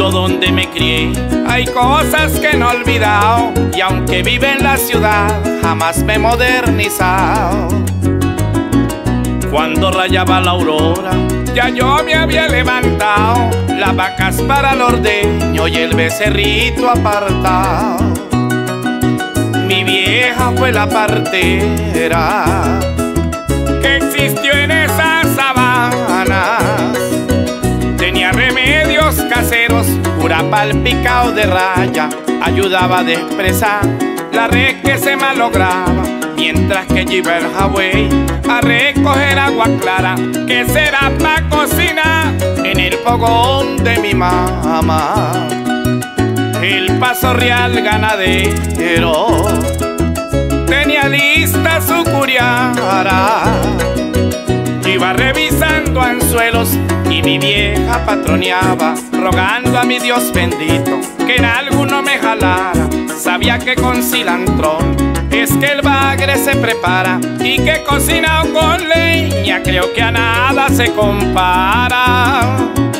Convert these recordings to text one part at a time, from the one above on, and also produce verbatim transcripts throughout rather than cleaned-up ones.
pueblo donde me crié hay cosas que no he olvidado, y aunque vive en la ciudad jamás me he modernizado. Cuando rayaba la aurora ya yo me había levantado, las vacas para el ordeño y el becerrito apartado. Mi vieja fue la partera que existió en esas sabanas. Tenía remedios caseros, cura pa'l picao de raya, ayudaba a desprezar la red que se malograba, mientras que yo iba al Hawái a recoger agua clara que será pa' cocinar en el fogón de mi mamá. El Paso Real ganadero tenía lista su curiara, iba revisando anzuelos y mi vieja patroneaba, rogando a mi Dios bendito que en alguno me jalara. Sabía que con cilantrón es que el bagre se prepara, y que cocinado con leña creo que a nada se compara.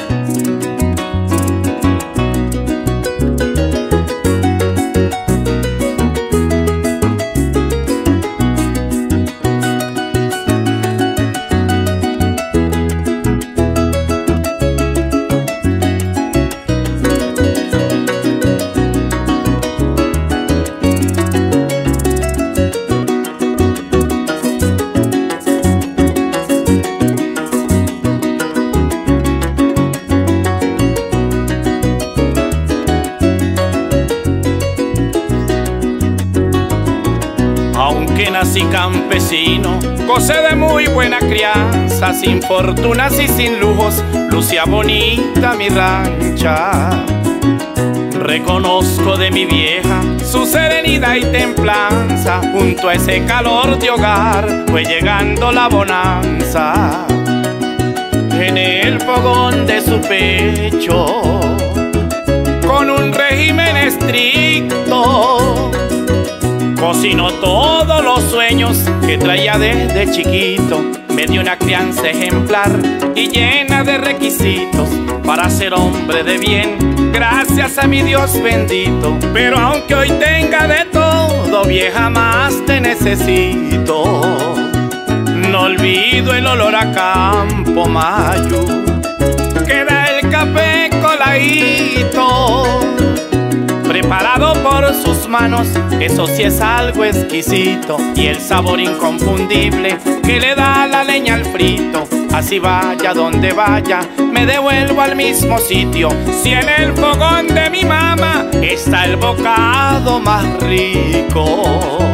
Aunque nací campesino, gocé de muy buena crianza, sin fortunas y sin lujos, lucía bonita mi rancha. Reconozco de mi vieja su serenidad y templanza, junto a ese calor de hogar fue llegando la bonanza. En el fogón de su pecho, con un régimen estricto, cocinó todos los sueños que traía desde chiquito. Me dio una crianza ejemplar y llena de requisitos para ser hombre de bien, gracias a mi Dios bendito. Pero aunque hoy tenga de todo, vieja, más te necesito. No olvido el olor a campo mayo que da el café coladito, preparado por sus manos, eso sí es algo exquisito, y el sabor inconfundible que le da la leña al frito. Así vaya donde vaya, me devuelvo al mismo sitio, si en el fogón de mi mamá está el bocado más rico.